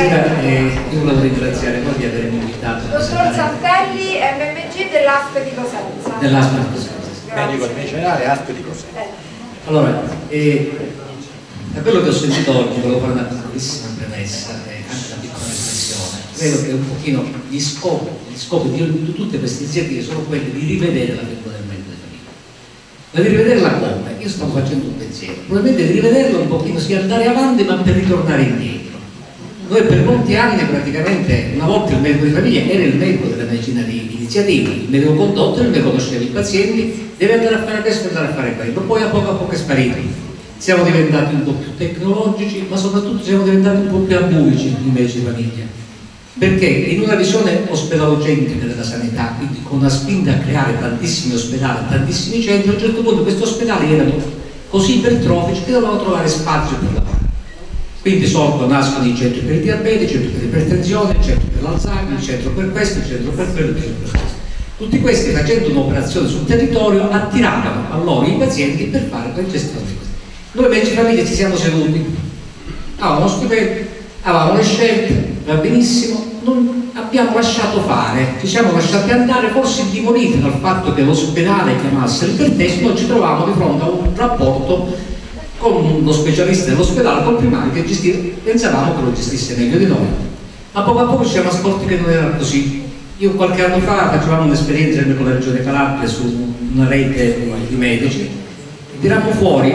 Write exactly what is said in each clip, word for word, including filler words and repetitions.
Presidenta, eh, io volevo ringraziare voi di avermi invitato. Dottor Santelli, M M G dell'A S P E di Cosenza. Dell'A S P E di Cosenza. Medico di medicinale, A S P E di Cosenza. Eh. Allora, eh, da quello che ho sentito oggi, volevo fare una piccolissima premessa e anche una piccola riflessione. Credo che un pochino gli scopi, gli scopi di, di tutte queste iniziative sono quelli di rivedere la figura del medico di famiglia. Ma di rivederla come? Io stavo facendo un pensiero. Probabilmente di rivederla un pochino, sì, andare avanti ma per ritornare indietro. Noi per molti anni praticamente, una volta il medico di famiglia era il medico della medicina di iniziativa, il medico condotto, il medico conosceva i pazienti, deve andare a fare questo e andare a fare quello, poi a poco a poco è sparito. Siamo diventati un po' più tecnologici, ma soprattutto siamo diventati un po' più ambulici i medici di famiglia. Perché in una visione ospedalocentrica della sanità, quindi con una spinta a creare tantissimi ospedali, tantissimi centri, a un certo punto questi ospedali erano così ipertrofici che dovevano trovare spazio per lavorare. Quindi sorgono, nascono i centri per il diabete, i centri per l'ipertensione, il centro per l'Alzheimer, il centro per questo, il centro per quello, il centro per questo. Tutti questi, facendo un'operazione sul territorio, attiravano a loro i pazienti per fare la gestione di questo. Noi medici di famiglia ci siamo seduti, avevamo uno stipendio, avevamo le scelte, va benissimo, non abbiamo lasciato fare, ci siamo lasciati andare, forse intimoriti dal fatto che l'ospedale chiamasse l'ipertensione. Noi ci trovavamo di fronte a un rapporto con uno specialista dell'ospedale, con primario che gestiva, pensavamo che lo gestisse meglio di noi. A poco a poco ci siamo accorti che non era così. Io qualche anno fa facevamo un'esperienza con la Regione Calabria su una rete di medici e tirammo fuori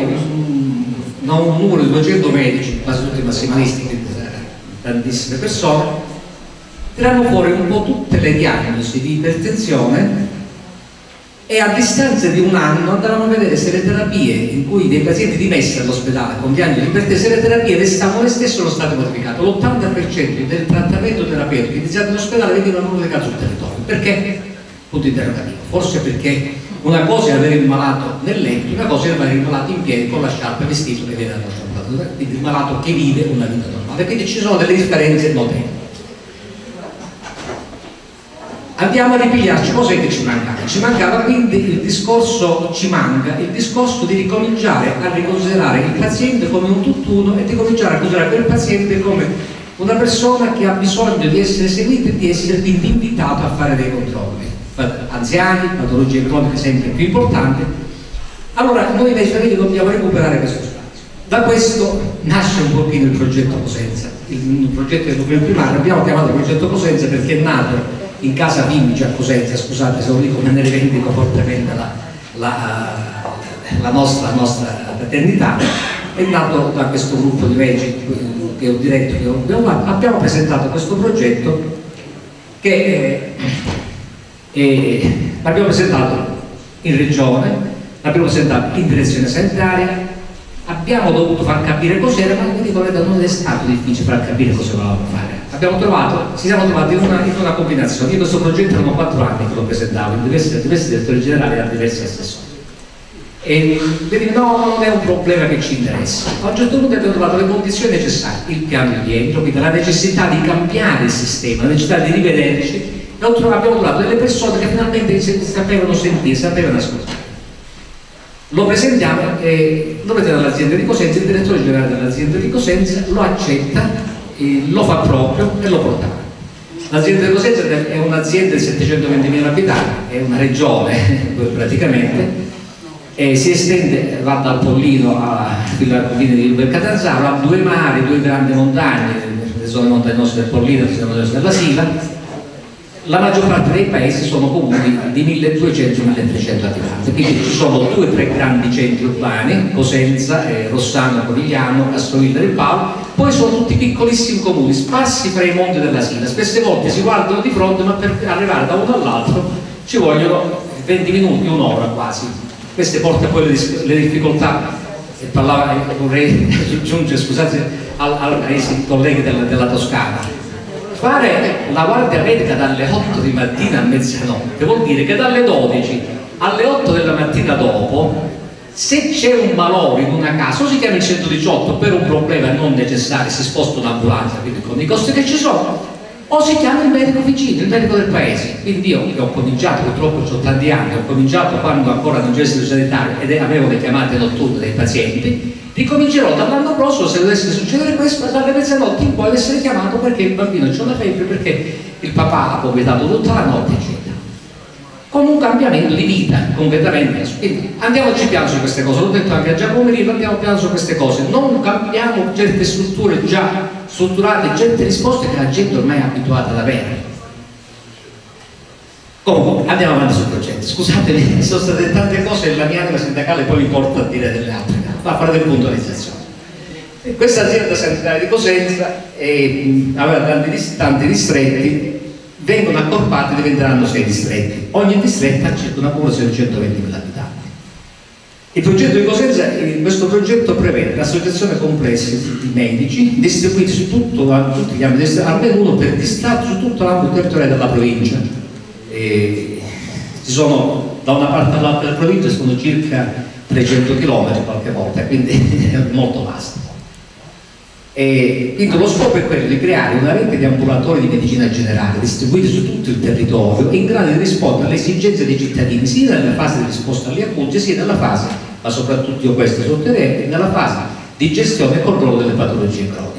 non un numero di duecento medici, quasi tutti massimalisti, quindi tantissime persone, tirammo fuori un po' tutte le diagnosi di ipertensione e a distanza di un anno andavamo a vedere se le terapie in cui dei pazienti dimessi all'ospedale con diagnosi di ipertensione, se le terapie restavano le stesse o lo stato modificato. L'ottanta per cento del trattamento terapeutico iniziato all'ospedale venivano modificati sul territorio. Perché? Punto interrogativo. Forse perché una cosa è avere il malato nel letto, una cosa è avere il malato in piedi con la sciarpa vestito che viene dal nostro ambulatorio, quindi il malato che vive una vita normale. Quindi ci sono delle differenze notevoli. Andiamo a ripigliarci, cos'è che ci mancava? Ci mancava quindi il discorso, ci manca il discorso di ricominciare a riconsiderare il paziente come un tutt'uno e di cominciare a considerare quel paziente come una persona che ha bisogno di essere seguita e di essere quindi invitato a fare dei controlli. Anziani, patologie croniche sempre più importanti. Allora noi invece famiglie dobbiamo recuperare questo spazio. Da questo nasce un pochino il progetto Cosenza, il, il progetto del documento primario. Abbiamo chiamato il progetto Cosenza perché è nato in casa Vimici a Cosenza, scusate se lo dico ma ne rivendico fortemente la, la, la, nostra, la nostra paternità, è nato da questo gruppo di medici che ho diretto, che abbiamo fatto. Abbiamo presentato questo progetto che eh, eh, l'abbiamo presentato in regione, l'abbiamo presentato in direzione sanitaria, abbiamo dovuto far capire cos'era, ma vi dico non è stato difficile far capire cosa volevamo fare. Abbiamo trovato, ci siamo trovati in una, in una combinazione. Io questo progetto erano quattro anni che lo presentavo in diversi, diversi direttori generali e a diversi assessori. E vedi, no, non è un problema che ci interessa. A un certo punto abbiamo trovato le condizioni necessarie, il piano di rientro, quindi la necessità di cambiare il sistema, la necessità di rivederci, e abbiamo trovato delle persone che finalmente sapevano sentire, sapevano ascoltare. Lo presentiamo e lo presenta all'azienda di Cosenza, il direttore generale dell'azienda di Cosenza lo accetta, lo fa proprio e lo porta. L'azienda di Cosenza è un'azienda di settecentoventimila abitanti, è una regione praticamente, e si estende, va dal Pollino alla collina di Catanzaro, ha due mari, due grandi montagne, le zone montagnose del Pollino, le zone della Sila. La maggior parte dei paesi sono comuni di milleduecento milletrecento abitanti, quindi ci sono due o tre grandi centri urbani, Cosenza, eh, Rossano, Covigliano, Castrovilla del Palo, poi sono tutti piccolissimi comuni, sparsi fra i monti della Sila. Spesse volte si guardano di fronte, ma per arrivare da uno all'altro ci vogliono venti minuti, un'ora quasi. Queste porta poi le, le difficoltà, e parlava, eh, vorrei aggiungere, scusate, al, al, ai colleghi della, della Toscana. Fare la guardia medica dalle otto di mattina a mezzanotte vuol dire che dalle dodici alle otto della mattina dopo, se c'è un malore in una casa, o si chiama il centodiciotto per un problema non necessario, si sposta un'ambulanza, quindi con i costi che ci sono, o si chiama il medico vicino, il medico del paese. Quindi io che ho cominciato, purtroppo ho tanti anni, ho cominciato quando ancora non c'era il servizio sanitario ed avevo le chiamate notturne dei pazienti, Ricomincerò dall'anno prossimo, se dovesse succedere questo, dalle mezzanotte in poi ad essere chiamato perché il bambino c'ha la febbre, perché il papà ha vomitato tutta la notte, eccetera. Con un cambiamento di vita completamente. Quindi andiamoci piano su queste cose, l'ho detto anche a Giacomo Merino, andiamo piano su queste cose, non cambiamo certe strutture già strutturate, certe risposte che la gente ormai è abituata ad avere. Comunque andiamo avanti sul progetto. Scusatemi, sono state tante cose e la mia anima sindacale poi mi porta a dire delle altre, ma a fare delle puntualizzazioni. Questa azienda sanitaria di Cosenza eh, aveva tanti, tanti distretti, vengono accorpati, diventeranno sei distretti. Ogni distretto ha circa una popolazione di centoventimila abitanti. Il progetto di Cosenza, questo progetto prevede l'associazione complessa di medici distribuiti su tutto, tutti gli ambiti, almeno uno per distretto su tutto l'ambito territoriale della provincia. E ci sono da una parte all'altra della provincia sono circa trecento chilometri qualche volta, quindi è molto vasto. E quindi lo scopo è quello di creare una rete di ambulatori di medicina generale distribuiti su tutto il territorio in grado di rispondere alle esigenze dei cittadini sia nella fase di risposta alle accuse sia nella fase, ma soprattutto io questo sottolineerò, nella fase di gestione e controllo delle patologie croniche.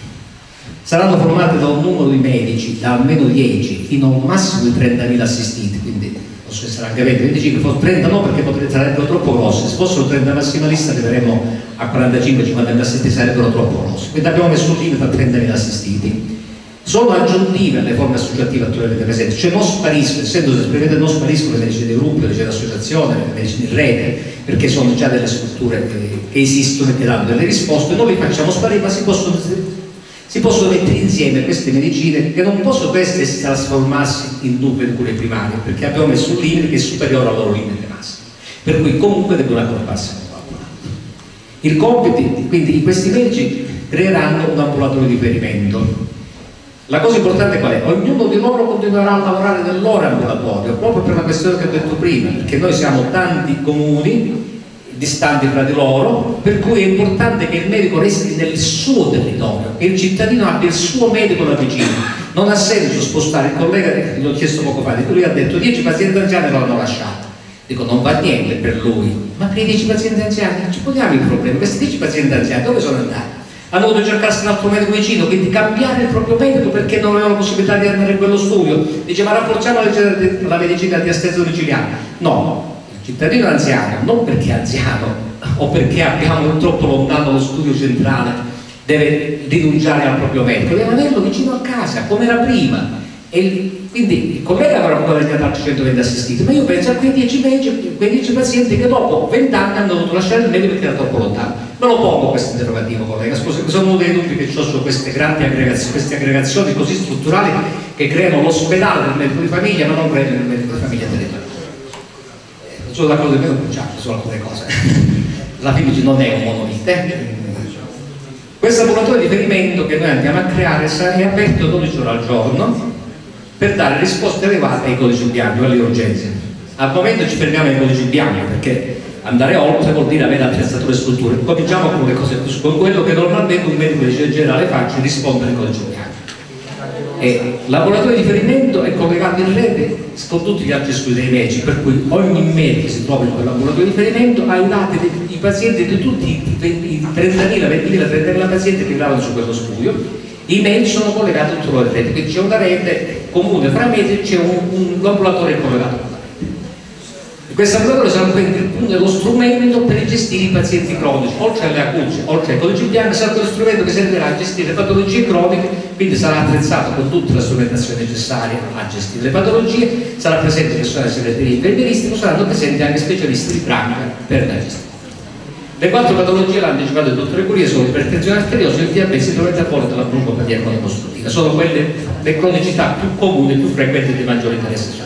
Saranno formati da un numero di medici da almeno dieci fino a un massimo di trentamila assistiti, quindi possono essere anche venti, venticinque, forse trenta no perché potrebbero sarebbero troppo grossi, se fossero trenta massimalista arriveremo a quarantacinque cinquanta assistiti, sarebbero troppo grossi, quindi abbiamo messo un limite a trentamila assistiti. Sono aggiuntive alle forme associative attualmente presenti, cioè non spariscono, essendo che non spariscono le medicine di gruppo, le medicine d'associazione, le medicine in rete, perché sono già delle strutture che, che esistono e che danno delle risposte, non li facciamo sparire, ma si possono, si possono mettere insieme queste medicine che non possono essere trasformarsi in due cure primarie, perché abbiamo messo un limite che è superiore al loro limite massimo, per cui comunque devono accorparsi con qualcun altro. Il compito, quindi questi medici creeranno un ambulatorio di riferimento. La cosa importante qual è? Ognuno di loro continuerà a lavorare nel loro ambulatorio, proprio per la questione che ho detto prima, perché noi siamo tanti comuni distanti fra di loro, per cui è importante che il medico resti nel suo territorio, che il cittadino abbia il suo medico da vicino. Non ha senso spostare, il collega, l'ho chiesto poco fa, lui ha detto dieci pazienti anziani lo hanno lasciato. Dico, non va niente per lui, ma per i dieci pazienti anziani ci poniamo il problema, questi dieci pazienti anziani dove sono andati? Hanno dovuto cercarsi un altro medico vicino, quindi cambiare il proprio medico perché non avevano la possibilità di andare in quello studio. Dice, ma rafforziamo la medicina di assistenza domiciliare. No, il cittadino anziano, non perché è anziano o perché abbiamo troppo lontano lo studio centrale, deve rinunciare al proprio medico, deve averlo vicino a casa, come era prima. E il, quindi il collega avrà guadagnato altri centoventi assistiti, ma io penso a quei dieci, quei dieci pazienti che dopo venti anni hanno dovuto lasciare il medico perché era troppo lontano. Me lo pongo questo interrogativo, collega, scusa, sono uno dei dubbi che ho su queste grandi aggregazioni, queste aggregazioni così strutturali che creano l'ospedale del medico di famiglia ma non creano il medico di famiglia territoriale. Eh, sono d'accordo di me, su alcune cose. La F I M C non è un monolite. Questo ambulatorio di riferimento che noi andiamo a creare sarà aperto dodici ore al giorno per dare risposte elevate ai codici bianchi o alle urgenze. Al momento ci fermiamo ai codici bianchi perché andare oltre vuol dire avere attrezzature e strutture. Cominciamo con le cose, con quello che normalmente un medico di generale fa, ci risponde ai codici bianchi. E il laboratorio di riferimento è collegato in rete con tutti gli altri studi dei medici, per cui ogni medico che si trova in quel laboratorio di riferimento ha i dati dei pazienti di tutti i trentamila, ventimila, trentamila pazienti che lavorano su quello studio. I medici sono collegati a tutte le reti, quindi c'è una rete comune fra medici, c'è un, un laboratorio collegato con la rete. E questo ambulatorio sarà quindi lo strumento per gestire i pazienti cronici, oltre alle acute, oltre ai codici bianchi, sarà quello strumento che servirà a gestire le patologie croniche, quindi sarà attrezzato con tutta la strumentazione necessaria a gestire le patologie, sarà presente personale segreteria infermieristico, saranno presenti anche specialisti di pratica per la gestione. Le quattro patologie, l'ha anticipato il dottore Curia, sono l'ipertensione arteriosa, il diabete, il metaboliche e la broncopatia cronico-ostruttiva. Sono quelle le cronicità più comuni, più frequenti e di maggiore interesse sociale.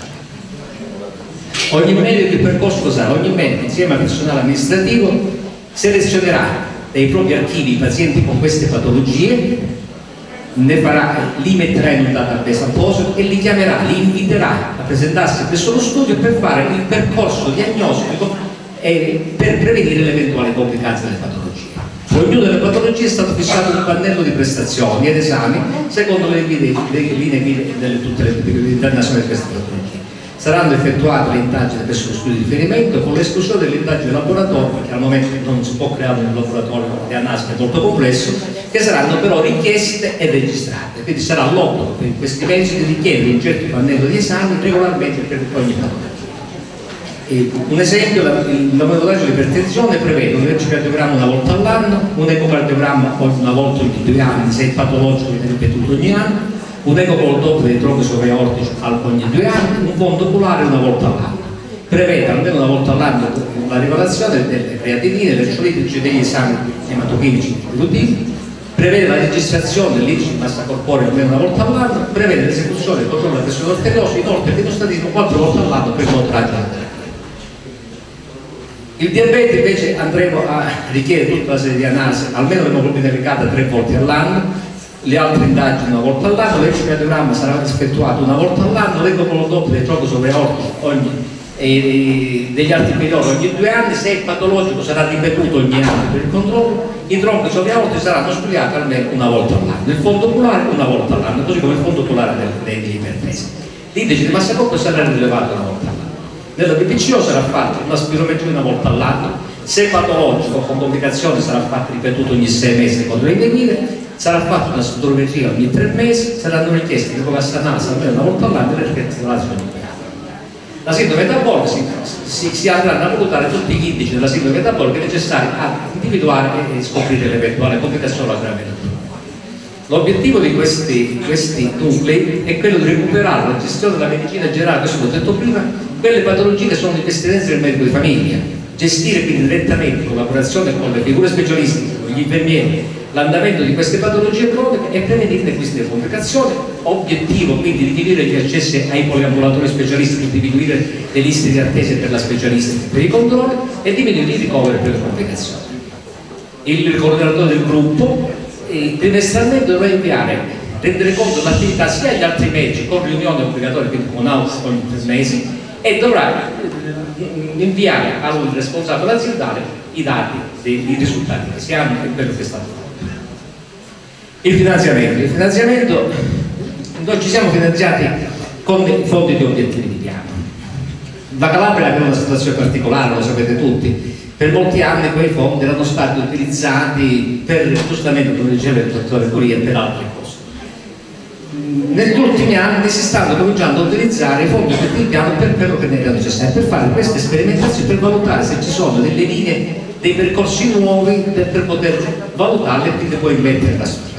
Ogni medico di percorso sarà, ogni medico insieme al personale amministrativo selezionerà dai propri archivi i pazienti con queste patologie, ne farà, li metterà in un database apposito e li chiamerà, li inviterà a presentarsi presso lo studio per fare il percorso diagnostico e per prevenire le eventuali complicanze delle patologie. Su ognuna delle patologie è stato fissato un pannello di prestazioni ed esami secondo le linee guida delle tutte le internazionali di queste patologie. Saranno effettuate le indagini presso lo studio di riferimento con l'esclusione delle indagini laboratorie, perché al momento non si può creare un laboratorio di analisi molto complesso, che saranno però richieste e registrate. Quindi sarà l'obbligo per questi mesi di richiedere un certo pannello di esami regolarmente per ogni patologia. Un esempio, il monitoraggio di ipertensione prevede un elettrocardiogramma una volta all'anno, un ecocardiogramma una volta ogni due anni, se è patologico viene ripetuto ogni anno, un ecopolo doppio dei trombi sovraortici ogni due anni, un fondo oculare una volta all'anno. Prevede almeno una volta all'anno la rivelazione delle creatinine, elettrolitici, degli esami ematochimici routine, prevede la registrazione dell'indice di massa corporea almeno una volta all'anno, prevede l'esecuzione del controllo della pressione arteriosa, inoltre il dimostrativo quattro volte all'anno per il monitoraggio della terapia. Il diabete invece andremo a richiedere tutta una serie di analisi, almeno l'emoglobina glicata tre volte all'anno, le altre indagini una volta all'anno, l'elettrocardiogramma sarà effettuato una volta all'anno, l'ecopolo doppio dei trombi sovraortici ogni e degli altri migliori ogni due anni, se è patologico sarà ripetuto ogni anno per il controllo, i trombi sovraortici saranno studiati almeno una volta all'anno, il fondo oculare una volta all'anno, così come il fondo oculare degli ipertesi. L'indice di massa corporea sarà rilevato una volta all'anno. Nella B P C O sarà fatta una spirometria una volta all'anno, se patologico con complicazioni sarà fatta ripetuta ogni sei mesi secondo le linee, sarà fatta una spirometria ogni tre mesi, saranno richieste di analisi almeno una volta all'anno e le richieste ogni anno. La sindrome metabolica si, si, si andranno a valutare tutti gli indici della sindrome metabolica necessari a individuare e scoprire l'eventuale complicazione o aggravamento. L'obiettivo di questi, questi nuclei è quello di recuperare la gestione della medicina generale, questo l'ho detto prima, quelle patologie che sono di competenza del medico di famiglia, gestire quindi direttamente in collaborazione con le figure specialistiche, con gli infermieri, l'andamento di queste patologie croniche e prevenirne queste complicazioni. Obiettivo quindi di diminuire gli accessi ai poliambulatori specialistici, di diminuire le liste di attesa per la specialistica per i controlli e diminuire i ricoveri per le complicazioni. Il coordinatore del gruppo eh, trimestralmente dovrà inviare, rendere conto dell'attività sia agli altri medici con riunioni obbligatorie, quindi con out ogni tre mesi, e dovrà inviare al responsabile aziendale i dati dei risultati che si hanno e quello che è stato fatto. Il finanziamento. Il finanziamento, noi ci siamo finanziati con dei fondi di obiettivi di piano. La Calabria aveva una situazione particolare, lo sapete tutti. Per molti anni quei fondi erano stati utilizzati per, giustamente come diceva il dottore Curia, per altre cose. Negli ultimi anni si stanno cominciando a utilizzare i fondi di piano per quello che ne era necessario, per fare queste sperimentazioni, per valutare se ci sono delle linee, dei percorsi nuovi per, per poter valutarle e quindi poi mettere la situazione.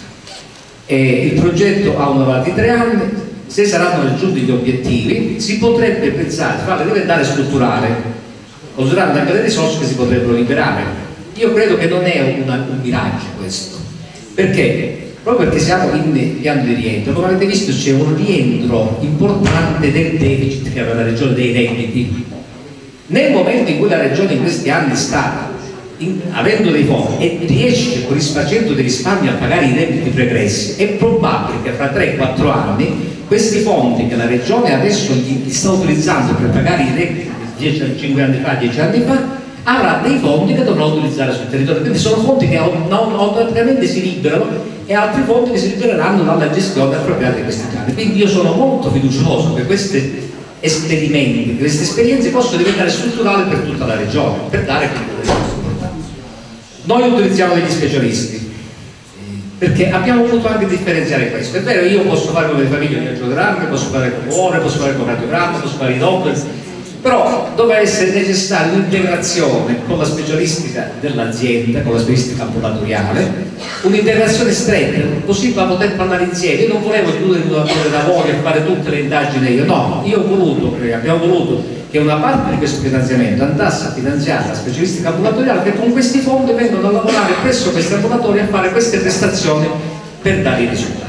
E il progetto ha una durata di tre anni, se saranno raggiunti gli obiettivi si potrebbe pensare di farle diventare strutturale, considerando anche le risorse che si potrebbero liberare. Io credo che non è una, un miraggio questo, perché? Proprio perché siamo in anni di rientro, come avete visto c'è un rientro importante del deficit che aveva la regione, dei debiti. Nel momento in cui la regione in questi anni sta in, avendo dei fondi e riesce con risfacendo dei risparmi a pagare i debiti pregressi, è probabile che fra tre quattro anni questi fondi che la regione adesso gli, gli sta utilizzando per pagare i debiti cinque anni fa, dieci anni fa, avrà dei fondi che dovrà utilizzare sul territorio. Quindi sono fondi che automaticamente si liberano e altri fondi che si libereranno dalla gestione appropriata di questi piani. Quindi io sono molto fiducioso che questi esperimenti, queste esperienze possono diventare strutturali per tutta la regione, per dare delle risposte importanti. Noi utilizziamo degli specialisti perché abbiamo voluto anche differenziare questo. È vero, io posso fare come le famiglie di angiogrammi, posso fare il cuore, posso fare il cardiogramma, posso fare i doppler, però doveva essere necessaria un'integrazione con la specialistica dell'azienda, con la specialistica ambulatoriale, un'integrazione stretta, così da poter parlare insieme. Io non volevo chiudere il datore da voi e fare tutte le indagini io, no, io ho voluto, abbiamo voluto che una parte di questo finanziamento andasse a finanziare la specialistica ambulatoriale, che con questi fondi vengono a lavorare presso questi ambulatori a fare queste prestazioni per dare i risultati.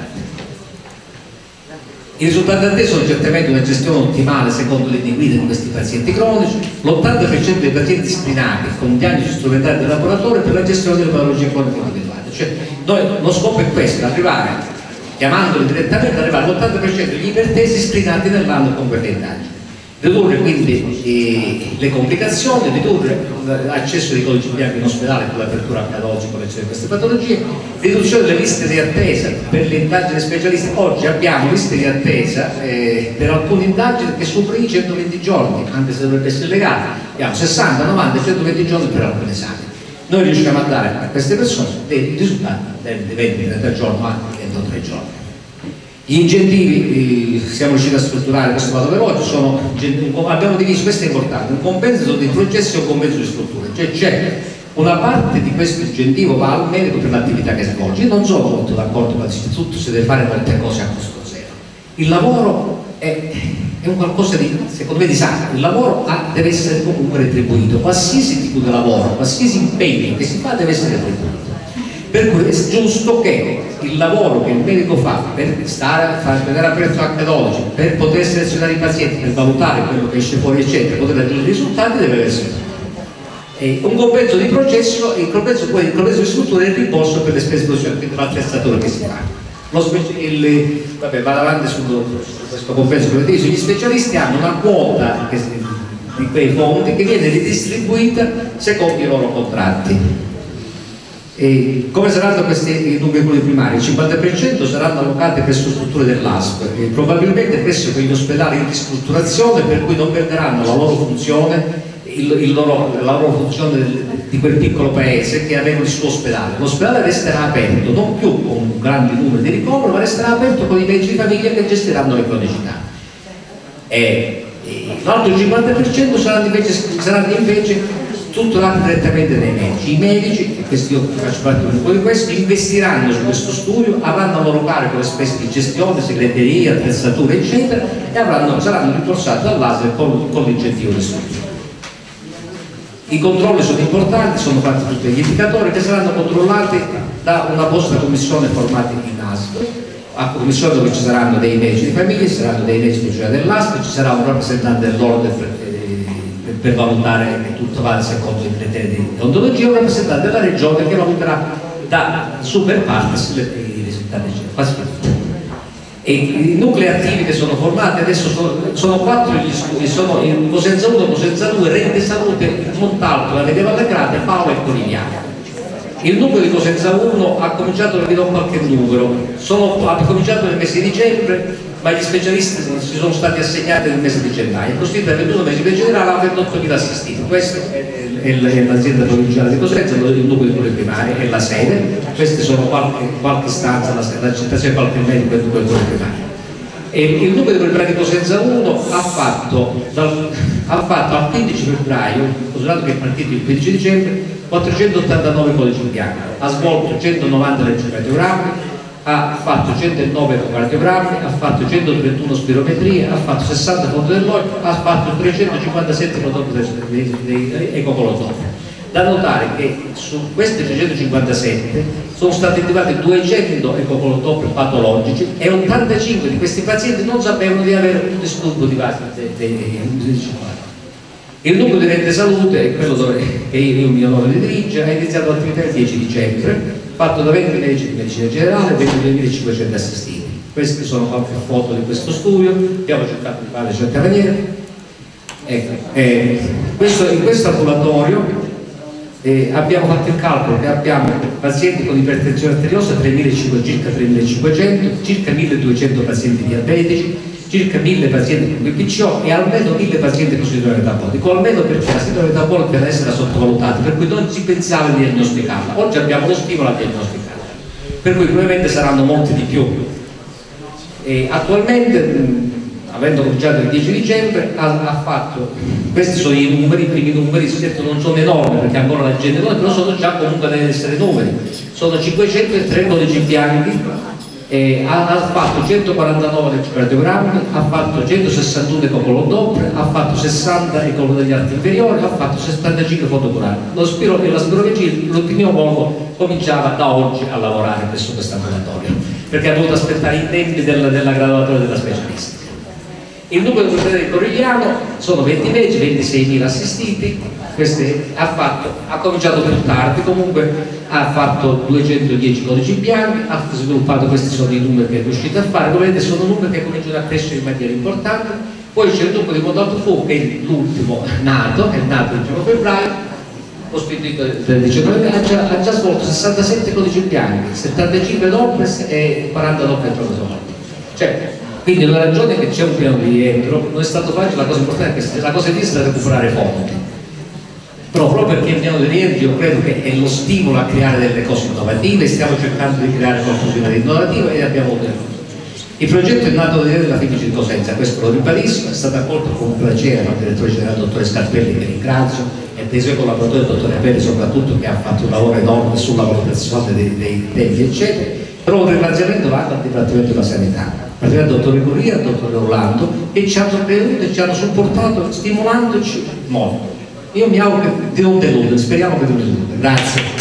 I risultati attesi sono certamente una gestione ottimale secondo le linee guida di questi pazienti cronici, l'ottanta per cento dei pazienti screenati con diagnosi strumentali del laboratorio per la gestione delle patologie croniche individuali. Cioè, noi, lo scopo è questo, arrivare, chiamandoli direttamente, arrivare all'ottanta per cento degli ipertesi screenati nell'anno con quelle indagini. ridurre quindi eh, le complicazioni, ridurre l'accesso dei codici bianchi in ospedale con l'apertura ad oggi con di queste patologie, riduzione delle liste di attesa per le indagini specialistiche. Oggi abbiamo liste di attesa eh, per alcune indagini che superano i centoventi giorni, anche se dovrebbe essere legale. Abbiamo sessanta, novanta, centoventi giorni per alcuni esami. Noi riusciamo a dare a queste persone dei risultati di venti trenta giorni, anche ventitré giorni. Gli incentivi, eh, siamo riusciti a strutturare, questo vado veloce, sono, abbiamo diviso, questo è importante, un compenso di processi e un compenso di strutture, cioè c'è una parte di questo incentivo va al medico per l'attività che svolge. Io non sono molto d'accordo con l'istituto, si deve fare molte cose a costo zero. Il lavoro è, è un qualcosa di, secondo me, di sacro. Il lavoro ha, deve essere comunque retribuito, qualsiasi tipo di lavoro, qualsiasi impegno che si fa deve essere retribuito. Per cui è giusto che il lavoro che il medico fa per stare, far tenere aperto anche dodici, per poter selezionare i pazienti, per valutare quello che esce fuori, eccetera, poter raggiungere i risultati, deve essere e un compenso di processo, il compenso, poi, il compenso di struttura e il rimborso per le spese professionali, quindi l'attrezzatura che si fa. Lo il, vabbè, vado avanti su, su questo compenso che avete visto. Gli specialisti hanno una quota che, di quei fondi che viene ridistribuita secondo i loro contratti. E come saranno questi numeri primari? Il cinquanta per cento saranno allocati presso strutture dell'A S P, e probabilmente presso quegli ospedali in ristrutturazione, per cui non perderanno la loro funzione, il, il loro, la loro funzione di quel piccolo paese che aveva il suo ospedale. L'ospedale resterà aperto, non più con grandi numeri di ricovero, ma resterà aperto con i medici di famiglia che gestiranno le cronicità. E, e l'altro cinquanta per cento saranno invece, saranno invece strutturati direttamente dai medici. I medici, e questi io faccio parte di uno di questi, investiranno su questo studio, avranno a loro carico le spese di gestione, segreteria, attrezzature, eccetera, e avranno, saranno rimborsati dall'A S L con, con l'incentivo di studio. I controlli sono importanti, sono fatti tutti gli indicatori che saranno controllati da una apposita commissione formata in A S P, a commissione dove ci saranno dei medici di famiglia, ci saranno dei medici dell'A S P, ci sarà un rappresentante dell'ordine per, per, per valutare che tutto va secondo i criteri di ontologia, un rappresentante della regione che valuterà da super partes i risultati. Quasi tutto. E i nuclei attivi che sono formati adesso sono, sono quattro gli studi, sono in Cosenza uno, Cosenza due, Rete Salute, Montalto, la Vedeva Allegrate, Paolo e Corigliano. Il nucleo di Cosenza uno ha cominciato, vi do qualche numero, sono, ha cominciato nel mese di dicembre, ma gli specialisti si sono stati assegnati nel mese di gennaio, è costituito da ventuno medici generali a ventottomila assistiti. Questo è l'azienda provinciale di Cosenza, il nucleo di cure primarie è la sede, queste sono qualche, qualche stanza, la, la città c'è qualche medico e nucleo di cure primarie. E il nucleo di cure primarie di Cosenza uno ha fatto, dal, ha fatto al quindici febbraio, considerato che è partito il quindici dicembre, quattrocentottantanove codici bianchi, ha svolto centonovanta elettrocardiogrammi, ha fatto centonove ecocardiogrammi, ha fatto centotrentuno spirometrie, ha fatto sessanta foto dell'occhio, ha fatto trecentocinquantasette fotografie dei ecocolotopi. Da notare che su questi trecentocinquantasette sono stati attivati duecento ecocolotopi patologici e ottantacinque di questi pazienti non sapevano di avere un disturbo di base dei circolari. Il nucleo di Rete Salute è quello dove, che io mi onoro di dirigere, ha iniziato l'attività il dieci dicembre, fatto da venti medici di medicina generale e ventiduemilacinquecento assistiti. Queste sono qualche foto di questo studio, abbiamo cercato di fare in certe maniere. Ecco, eh, questo, in questo ambulatorio eh, abbiamo fatto il calcolo che abbiamo pazienti con ipertensione arteriosa circa tremilacinquecento, circa milleduecento pazienti diabetici, circa mille pazienti con B P C O e almeno mille pazienti con sindrome metabolica, almeno perché la sindrome metabolica deve essere sottovalutata, per cui non si pensava di diagnosticarla. Oggi abbiamo lo stimolo a diagnosticarla, per cui probabilmente saranno molti di più. E attualmente, mh, avendo cominciato il dieci dicembre, ha, ha fatto, questi sono i numeri, i primi numeri, certo non sono enormi perché ancora la gente non è, però sono già comunque devono essere numeri, sono cinquecentotre codici bianchi. Eh, ha, ha fatto centoquarantanove elettrocardiogrammi, ha fatto centosessantuno ecocolodoppler, ha fatto sessanta ecolo degli arti inferiori, ha fatto settantacinque fotocurari. Lo spiro e la spirometria, l'opiniologo cominciava da oggi a lavorare presso questo ambulatorio, perché ha dovuto aspettare i tempi del, della graduatoria della specialistica. Il numero di di Corigliano sono venti medici, ventiseimila assistiti. Queste, ha, fatto, ha cominciato più tardi, comunque ha fatto duecentodieci codici bianchi, ha sviluppato, questi sono i numeri che è riuscito a fare, come vedete sono numeri che cominciano a crescere in maniera importante, Poi c'è il gruppo di Mondadto Fu, che è l'ultimo nato, è nato il primo febbraio, costituito del diciannove, ha già, ha già svolto sessantasette codici bianchi, settantacinque doppes e quaranta doppes trasformate. Cioè, quindi la ragione che c'è un piano di rientro non è stato facile, la cosa importante è che la cosa difficile è recuperare fondi. Però proprio perché il piano di rientro io credo che è lo stimolo a creare delle cose innovative, stiamo cercando di creare qualcosa di innovativo e abbiamo ottenuto. Il progetto è nato dalla Fenice di Cosenza, questo lo ribadisco, è stato accolto con piacere dal direttore generale dottore Scarpelli, che ringrazio, e dei suoi collaboratori, il dottore Peri soprattutto, che ha fatto un lavoro enorme sulla valutazione dei, dei tempi eccetera. Però un ringraziamento va al Dipartimento della Sanità, al dottore Curia, al dottore Orlando, che ci hanno creduto e ci hanno supportato stimolandoci molto. Io mi auguro che non delude, speriamo che non delude. Grazie.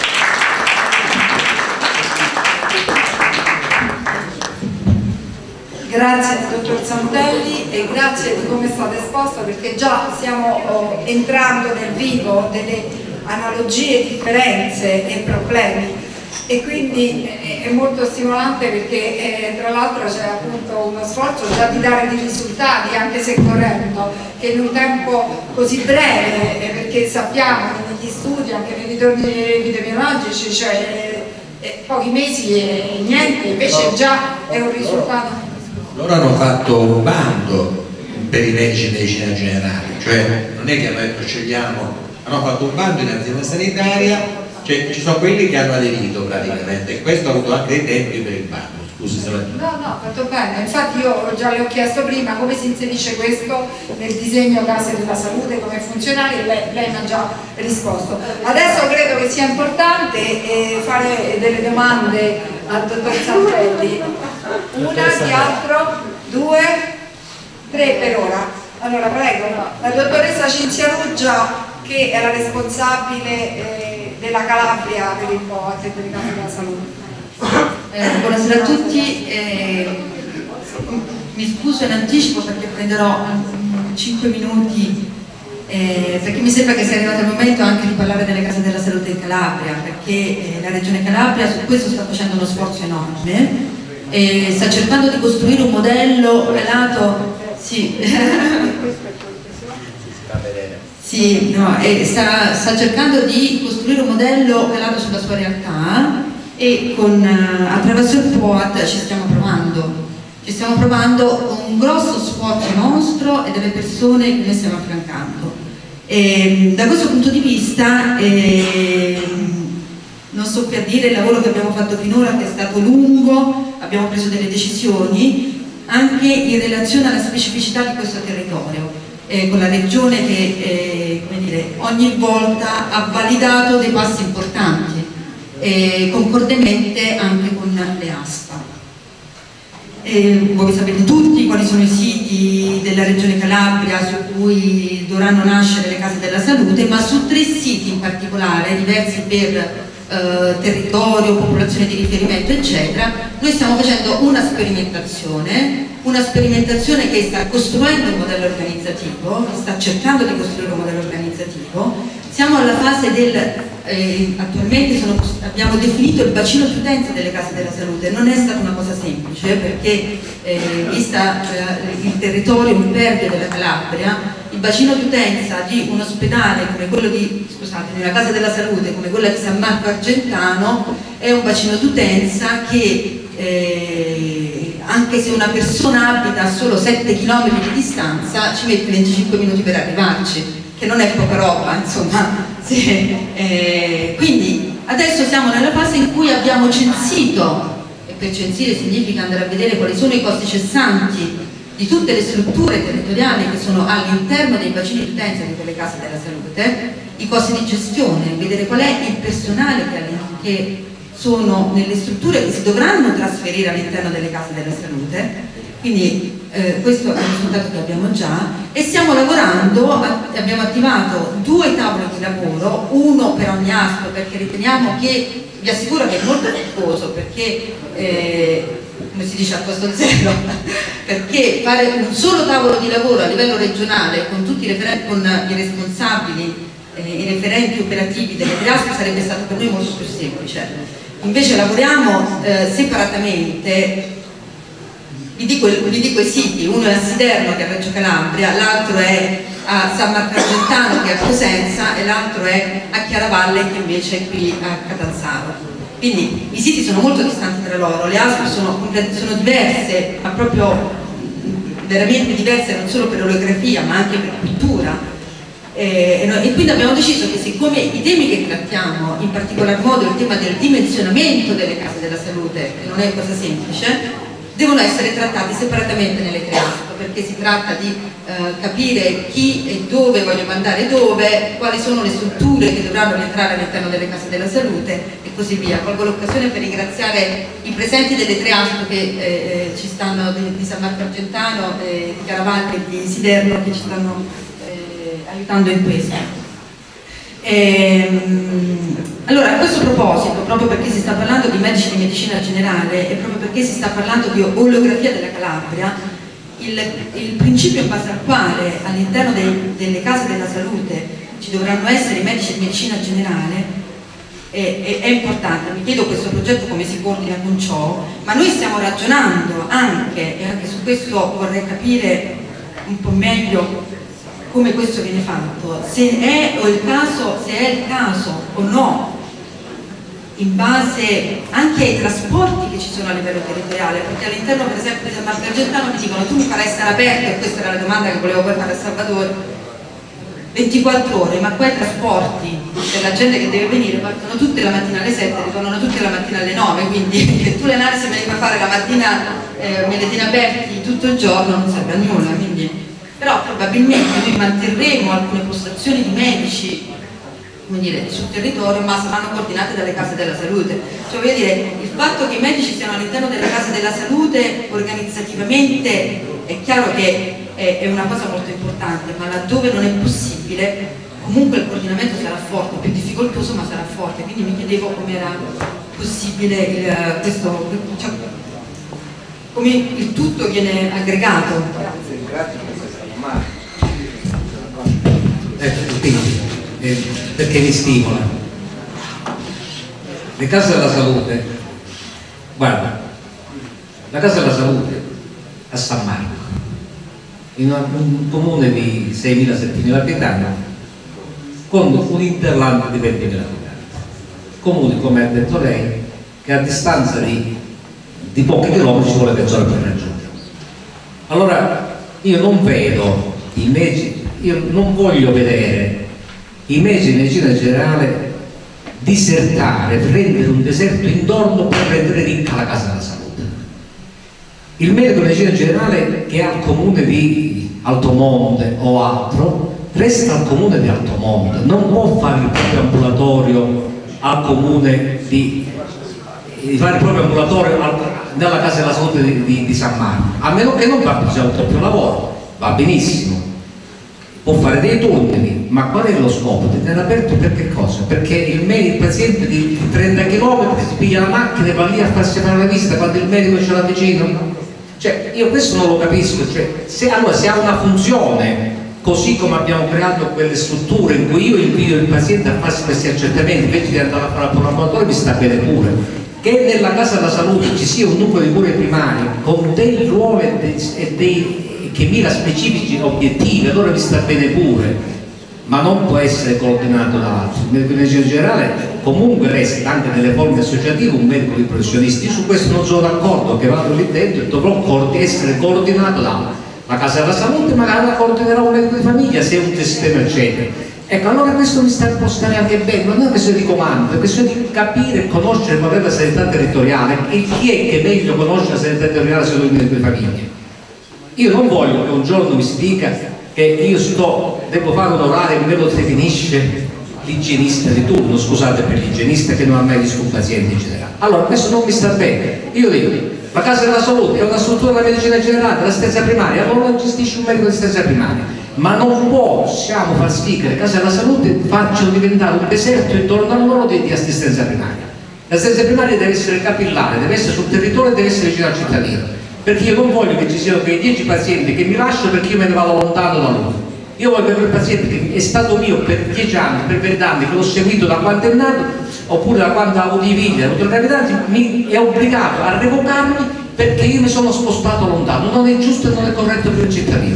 Grazie dottor Santelli e grazie di come è stata esposta, perché già stiamo oh, entrando nel vivo delle analogie, differenze e problemi, e quindi è, è molto stimolante, perché eh, tra l'altro c'è appunto uno sforzo già di dare dei risultati, anche se corretto, che in un tempo così breve, eh, perché sappiamo che negli studi, anche nei ritorni epidemiologici, cioè eh, pochi mesi e niente, invece già è un risultato. Loro hanno fatto un bando per i medici di medicina generale, cioè non è che hanno detto scegliamo, hanno fatto un bando in azienda sanitaria, cioè ci sono quelli che hanno aderito praticamente, e questo ha avuto anche dei tempi per il bando. Scusi se la... No, no, fatto bene, infatti io già le ho chiesto prima come si inserisce questo nel disegno Case della Salute, come funzionare, e lei, lei mi ha già risposto. Adesso credo che sia importante eh, fare delle domande al dottor Santelli. Una, chi altro? Due? Tre per ora. Allora prego, la dottoressa Cinzia Ruggia, che è la responsabile eh, della Calabria per il P O A T delle Case della Salute. Eh, buonasera a tutti, eh, mi scuso in anticipo perché prenderò cinque minuti eh, perché mi sembra che sia arrivato il momento anche di parlare delle case della salute in Calabria, perché eh, la regione Calabria su questo sta facendo uno sforzo enorme e sta cercando di costruire un modello relato sì, sì, no, e sta, sta cercando di costruire un modello calato sulla sua realtà, e con, attraverso il P O A T ci stiamo provando, ci stiamo provando con un grosso sforzo nostro e delle persone che noi stiamo affiancando. E, da questo punto di vista eh, non sto per dire il lavoro che abbiamo fatto finora, che è stato lungo, abbiamo preso delle decisioni anche in relazione alla specificità di questo territorio, eh, con la regione che eh, come dire, ogni volta ha validato dei passi importanti, e concordemente anche con le A S P A. E voi sapete tutti quali sono i siti della regione Calabria su cui dovranno nascere le case della salute, ma su tre siti in particolare, diversi per eh, territorio, popolazione di riferimento eccetera, noi stiamo facendo una sperimentazione, una sperimentazione che sta costruendo un modello organizzativo, che sta cercando di costruire un modello organizzativo. Siamo alla fase del Eh, attualmente sono, abbiamo definito il bacino d'utenza delle case della salute. Non è stata una cosa semplice, perché eh, vista eh, il territorio impervio della Calabria, il bacino d'utenza di un ospedale come quello di, scusate, di una casa della salute come quella di San Marco Argentano è un bacino d'utenza che eh, anche se una persona abita a solo sette chilometri di distanza ci mette venticinque minuti per arrivarci, che non è poca roba, insomma. Sì. Eh, quindi adesso siamo nella fase in cui abbiamo censito, e per censire significa andare a vedere quali sono i costi cessanti di tutte le strutture territoriali che sono all'interno dei bacini di utenza di quelle case della salute, i costi di gestione, vedere qual è il personale che, che sono nelle strutture che si dovranno trasferire all'interno delle case della salute. Quindi eh, questo è un risultato che abbiamo già, e stiamo lavorando, a, abbiamo attivato due tavoli di lavoro, uno per ogni A S P, perché riteniamo che, vi assicuro che è molto costoso, perché eh, come si dice a costo zero, perché fare un solo tavolo di lavoro a livello regionale con tutti i, con i responsabili, eh, i referenti operativi delle tre A S P sarebbe stato per noi molto più semplice. Invece lavoriamo eh, separatamente. Vi dico, vi dico i siti, uno è a Siderno che è a Reggio Calabria, l'altro è a San Marco Argentano che è a Cosenza e l'altro è a Chiaravalle che invece è qui a Catanzaro. Quindi i siti sono molto distanti tra loro, le A S L sono, sono diverse, ma proprio veramente diverse non solo per oleografia ma anche per cultura. Eh, e quindi abbiamo deciso che siccome i temi che trattiamo, in particolar modo il tema del dimensionamento delle case della salute, che non è cosa semplice, devono essere trattati separatamente nelle tre A S P, perché si tratta di eh, capire chi e dove voglio mandare dove, quali sono le strutture che dovranno rientrare all'interno delle case della salute e così via. Colgo l'occasione per ringraziare i presenti delle tre A S P che eh, ci stanno, di, di San Marco Argentano, eh, di Chiaravalle e di Siderno, che ci stanno aiutando in questo. Ehm, allora, a questo proposito, proprio perché si sta parlando di medici di medicina generale e proprio perché si sta parlando di oleografia della Calabria, il, il principio in base al quale all'interno delle case della salute ci dovranno essere i medici di medicina generale è, è, è importante. Mi chiedo questo progetto come si coordina con ciò, ma noi stiamo ragionando anche, e anche su questo vorrei capire un po' meglio come questo viene fatto, se è, o il caso, se è il caso o no, in base anche ai trasporti che ci sono a livello territoriale, perché all'interno per esempio di San Marco Argentano mi dicono tu mi farai stare aperto, e questa era la domanda che volevo poi fare a Salvatore, ventiquattro ore, ma qua i trasporti per la gente che deve venire partono tutte la mattina alle sette, ritornano tutte la mattina alle nove, quindi che tu le analisi me le fai fare la mattina, eh, me le tieni aperti tutto il giorno, non serve a nulla, quindi però probabilmente noi manterremo alcune postazioni di medici, come dire, sul territorio, ma saranno coordinate dalle case della salute. Cioè, voglio dire, il fatto che i medici siano all'interno delle case della salute organizzativamente è chiaro che è, è una cosa molto importante, ma laddove non è possibile, comunque il coordinamento sarà forte, più difficoltoso ma sarà forte. Quindi mi chiedevo come era possibile il, questo, cioè, come il tutto viene aggregato. Grazie, grazie. Ecco, quindi, eh, perché mi stimola. Le case della salute, guarda, la casa della salute a San Marco, in un comune di seimila settemila abitanti, con un interland di ventimila abitanti, comune, come ha detto lei, che a distanza di, di pochi chilometri ci vuole mezz'ora per raggiungere. Allora, io non vedo i medici, io non voglio vedere i medici di medicina generale disertare, prendere un deserto intorno per rendere ricca la casa della salute. Il medico di medicina generale che è al comune di Altomonte o altro resta al comune di Altomonte, non può fare il proprio ambulatorio al comune di, di fare il proprio ambulatorio al, nella casa della salute di, di, di San Marco, a meno che non faccia un doppio lavoro. Va benissimo, può fare dei turni, ma qual è lo scopo? Di tenere aperto per che cosa? Perché il, medico, il paziente di trenta chilometri si piglia la macchina e va lì a farsi fare la visita quando il medico ce l'ha vicino? Cioè, io questo non lo capisco. Cioè, se, allora, se ha una funzione, così come abbiamo creato quelle strutture in cui io invito il paziente a farsi questi accertamenti invece di andare a fare un laboratorio, mi sta bene pure. Che nella casa della salute ci sia un numero di cure primarie con dei ruoli e dei, e dei che mira specifici obiettivi, allora vi sta bene pure, ma non può essere coordinato da altri. Il medico di medicina generale comunque resta anche nelle forme associative un medico di professionisti. Io su questo non sono d'accordo, che vado lì dentro e dovrò essere coordinato da la casa della salute, magari la coordinerà un medico di famiglia se è un sistema eccetera. Ecco, allora questo mi sta a impostare anche bene, non è una questione di comando, è una questione di capire e conoscere qual è la sanità territoriale e chi è che meglio conosce la sanità territoriale se non il medico di famiglia. Io non voglio che un giorno mi si dica che io sto, devo fare un orario e me lo definisce l'igienista di turno, scusate per l'igienista che non ha mai visto un paziente in generale. Allora questo non mi sta bene. Io dico, la casa della salute è una struttura della medicina generale, dell'assistenza primaria, allora la gestisce un medico di assistenza primaria, ma non possiamo far sì che le case della salute facciano diventare un deserto intorno a loro di, di assistenza primaria. L'assistenza primaria deve essere capillare, deve essere sul territorio e deve essere vicino al cittadino. Perché io non voglio che ci siano quei dieci pazienti che mi lasciano perché io me ne vado lontano da loro. Io voglio che quel paziente che è stato mio per dieci anni, per venti anni, che l'ho seguito da quando è nato, oppure da quando ha avuto i figli, ha avuto i gravidanti, mi è obbligato a revocarmi perché io mi sono spostato lontano, non è giusto e non è corretto per il cittadino.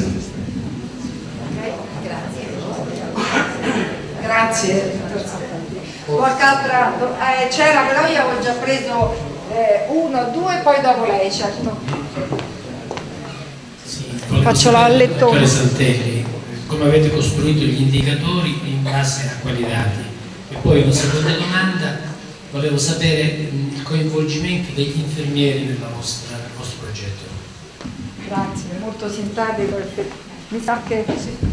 Grazie, dottor Santelli. Qualche altra eh, c'era, però io avevo già preso eh, uno, due, poi dopo lei, certo. Sì, faccio la lettone. Dottore Santelli, come avete costruito gli indicatori in base a quali dati? E poi una seconda domanda, volevo sapere il coinvolgimento degli infermieri nella vostra, nel vostro progetto. Grazie, molto sintetico. Mi sa che sì.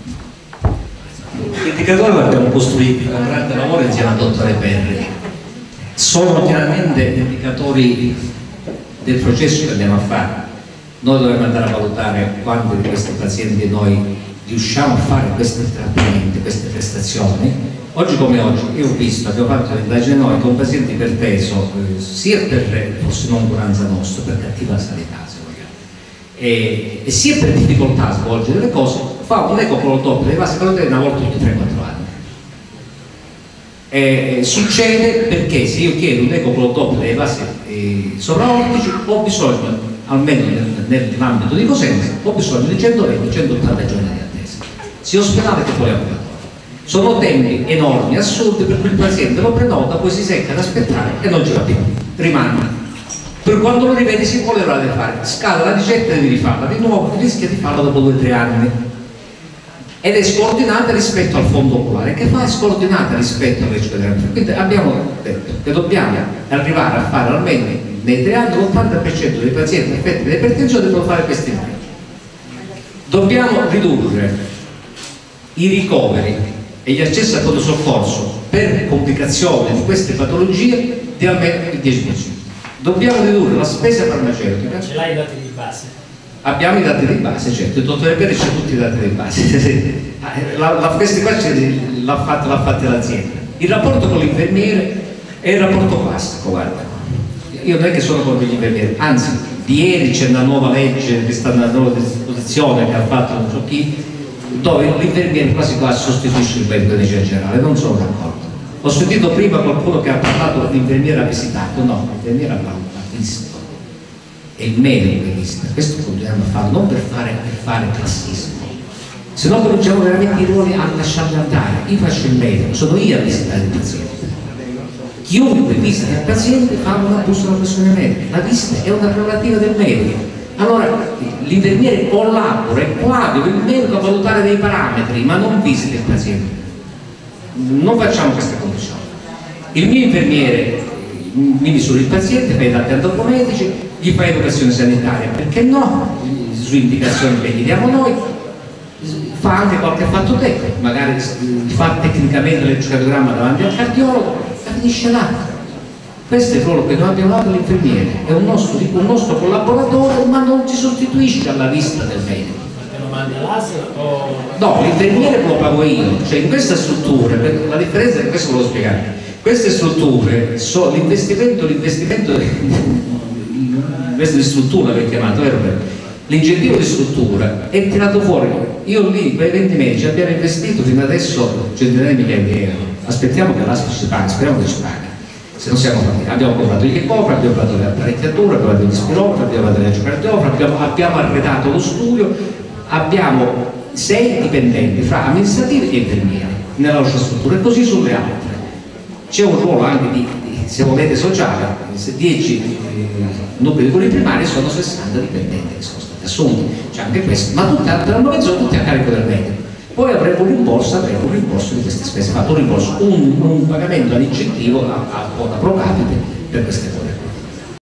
Gli indicatori li abbiamo costruiti con grande lavoro insieme al dottore Perri. Sono chiaramente indicatori del processo che andiamo a fare. Noi dovremmo andare a valutare quanti di questi pazienti noi riusciamo a fare questi trattamenti, queste prestazioni. Oggi come oggi, io ho visto, abbiamo fatto l'indagine noi con pazienti iperteso, eh, sia per forse non curanza nostra, per cattiva sanità, se vogliamo, e, e sia per difficoltà a svolgere le cose, fa un ecoprodotto dei vasi carotidi una volta ogni tre quattro anni. E, succede perché se io chiedo un ecoprodotto dei vasi eh, sovraortici ho bisogno, almeno nel, nell'ambito di Cosenza, ho bisogno di centoventi centottanta giorni di attesa, sia ospedale che poi ambulatorio. Sono tempi enormi, assurdi, per cui il paziente lo prenota, poi si secca ad aspettare e non ce l'ha più, rimane. Per quando lo rivedi si vuole ora di fare, scala la ricetta e devi rifarla di nuovo, rischia di farla dopo due o tre anni. Ed è scordinata rispetto al fondo oculare, che fa è scordinata rispetto alle recuperazioni. Quindi abbiamo detto che dobbiamo arrivare a fare almeno nei tre anni l'ottanta per cento dei pazienti affetti da ipertensione devono fare questi modi. Dobbiamo ridurre i ricoveri e gli accessi al pronto soccorso per complicazioni di queste patologie di almeno il dieci per cento. Dobbiamo ridurre la spesa farmaceutica. Ce l'hai i dati di base? Abbiamo i dati di base, certo, il dottore Perri c'ha tutti i dati di base. la, la, questi qua l'ha fatto, l'ha fatto l'azienda. Il rapporto con l'infermiere è il rapporto classico, guarda. Io non è che sono contro gli infermieri, anzi, di ieri c'è una nuova legge che sta nella nuova disposizione che ha fatto non so chi, dove l'infermiere quasi quasi sostituisce il medico di medicina generale, non sono d'accordo. Ho sentito prima qualcuno che ha parlato di infermiere ha visitato, no, l'infermiere ha visto, è il medico che visita, questo continuiamo a farlo, non per fare, per fare classismo, se no cominciamo veramente i ruoli a lasciarli andare. Io faccio il medico, sono io a visitare il paziente. Chiunque visita il paziente fa una busta alla pressione medica, la visita è una prerogativa del medico. Allora l'infermiere collabora e coadiuva il medico a valutare dei parametri, ma non visita il paziente. Non facciamo queste condizioni. Il mio infermiere mi misura il paziente, fa i dati antropometrici, gli fa educazione sanitaria, perché no? Su indicazioni che gli diamo noi, fa anche qualche fatto tecnico, magari fa tecnicamente l'elettrocardiogramma davanti al cardiologo e finisce là. Questo è il ruolo che noi abbiamo dato all'infermiere, è un nostro, un nostro collaboratore, ma non ci sostituisce alla vista del medico. Te lo mandi all'ASL o... No, l'infermiere lo pago io, cioè in queste strutture, la differenza è che questo ve lo spiegare, queste strutture, so, l'investimento, l'investimento di struttura che è chiamato, l'incentivo di struttura è tirato fuori. Io lì, per venti medici abbiamo investito fino adesso centinaia di migliaia di euro, aspettiamo che l'ASL ci paghi, speriamo che ci paghi. Se non siamo partiti, abbiamo comprato gli ecopri, abbiamo comprato le apparecchiature, abbiamo comprato gli spirometri, abbiamo comprato l'elettrocardiografo, abbiamo, abbiamo arredato lo studio, abbiamo sei dipendenti fra amministrativi e infermieri nella nostra struttura e così sulle altre. C'è un ruolo anche di, di se volete, sociale, se dieci eh, nuclei di cure primari sono sessanta dipendenti che sono stati assunti, c'è anche questo, ma tutti, per il momento sono tutti a carico del medico. Poi avremo un rimborso, avremo un rimborso di queste spese, fatto un rimborso, un, un pagamento all'incentivo a, a quota pro capite per queste cose.